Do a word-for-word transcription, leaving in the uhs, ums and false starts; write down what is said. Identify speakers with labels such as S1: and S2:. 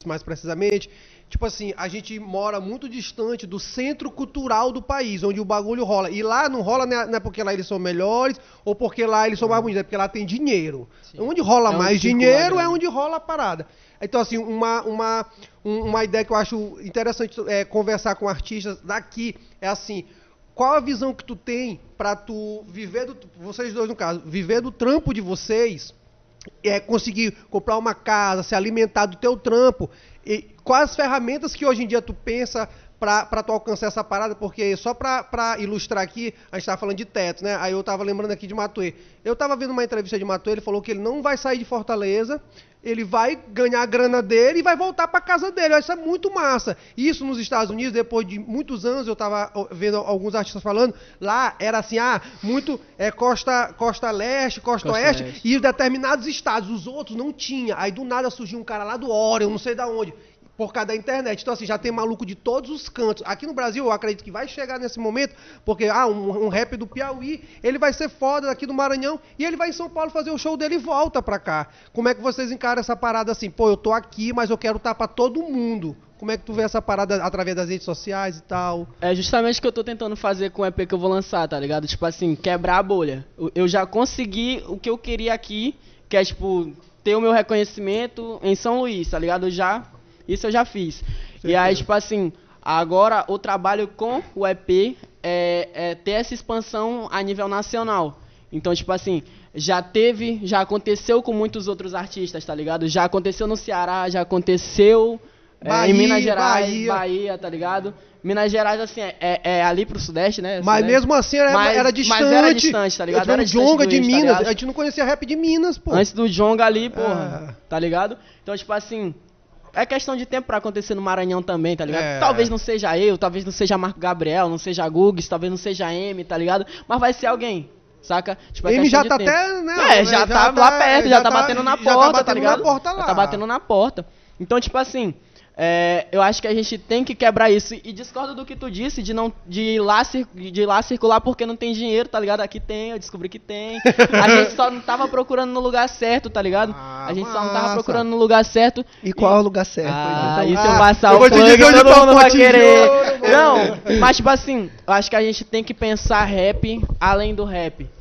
S1: mais precisamente. Tipo assim, a gente mora muito distante do centro cultural do país, onde o bagulho rola. E lá não rola, não é porque lá eles são melhores, ou porque lá eles são mais bonitos, é porque lá tem dinheiro. Sim. Onde rola é mais dinheiro é onde rola a parada. Então, assim, uma, uma, uma ideia que eu acho interessante é, conversar com artistas daqui é assim, qual a visão que tu tem pra tu viver, do, vocês dois no caso, viver do trampo de vocês, é, conseguir comprar uma casa, se alimentar do teu trampo, e quais as ferramentas que hoje em dia tu pensa pra, pra tu alcançar essa parada, porque só pra, pra ilustrar aqui, a gente tava falando de teto, né, aí eu tava lembrando aqui de Matuê, eu tava vendo uma entrevista de Matuê, ele falou que ele não vai sair de Fortaleza, ele vai ganhar a grana dele e vai voltar para casa dele. Isso é muito massa. Isso nos Estados Unidos, depois de muitos anos, eu estava vendo alguns artistas falando, lá era assim, ah, muito é, costa, costa leste, costa, costa oeste, leste. E determinados estados, os outros não tinha. Aí do nada surgiu um cara lá do Orion, não sei da onde, por causa da internet. Então, assim, já tem maluco de todos os cantos. Aqui no Brasil, eu acredito que vai chegar nesse momento, porque, ah, um, um rap do Piauí, ele vai ser foda daqui do Maranhão, e ele vai em São Paulo fazer o show dele e volta pra cá. Como é que vocês encaram essa parada assim? Pô, eu tô aqui, mas eu quero estar pra todo mundo. Como é que tu vê essa parada através das redes sociais e tal?
S2: É justamente o que eu tô tentando fazer com o E P que eu vou lançar, tá ligado? Tipo assim, quebrar a bolha. Eu já consegui o que eu queria aqui, que é, tipo, ter o meu reconhecimento em São Luís, tá ligado? Eu já... Isso eu já fiz. Certeza. E aí, tipo assim, agora o trabalho com o E P é, é ter essa expansão a nível nacional. Então, tipo assim, já teve, já aconteceu com muitos outros artistas, tá ligado? Já aconteceu no Ceará, já aconteceu
S1: Bahia,
S2: é, em Minas Gerais,
S1: Bahia.
S2: Bahia, tá ligado? Minas Gerais, assim, é, é ali pro Sudeste, né?
S1: Mas
S2: Sudeste.
S1: mesmo assim era,
S2: mas,
S1: era distante.
S2: Mas era distante, tá ligado?
S1: Era
S2: o
S1: Djonga de
S2: Luiz,
S1: Minas,
S2: tá
S1: a gente não conhecia rap de Minas, pô.
S2: Antes do Djonga ali, porra,
S1: é.
S2: tá ligado? Então, tipo assim... É questão de tempo pra acontecer no Maranhão também, tá ligado?
S1: É.
S2: Talvez não seja eu, talvez não seja Marco Gabriel, não seja Gugs, talvez não seja M, tá ligado? Mas vai ser alguém, saca? Tipo,
S1: M já tá
S2: tempo.
S1: até, né?
S2: É, já, já tá lá perto, já, já tá batendo na porta,
S1: já tá batendo
S2: tá ligado?
S1: Na porta lá.
S2: Já tá batendo na porta. Então, tipo assim... É, eu acho que a gente tem que quebrar isso. E discordo do que tu disse de não de ir, lá, de ir lá circular porque não tem dinheiro, tá ligado? Aqui tem, eu descobri que tem. A gente só não tava procurando no lugar certo, tá ligado?
S1: Ah,
S2: a gente
S1: massa.
S2: só não tava procurando no lugar certo.
S3: E qual é o lugar certo?
S2: Ah,
S3: então,
S2: e se
S1: ah,
S2: eu passar
S1: eu
S2: o
S1: vou te
S2: plug,
S1: dizer onde
S2: todo
S1: tá o
S2: mundo vai
S1: pote de
S2: querer.
S1: ouro,
S2: Não, mas tipo assim, eu acho que a gente tem que pensar rap além do rap.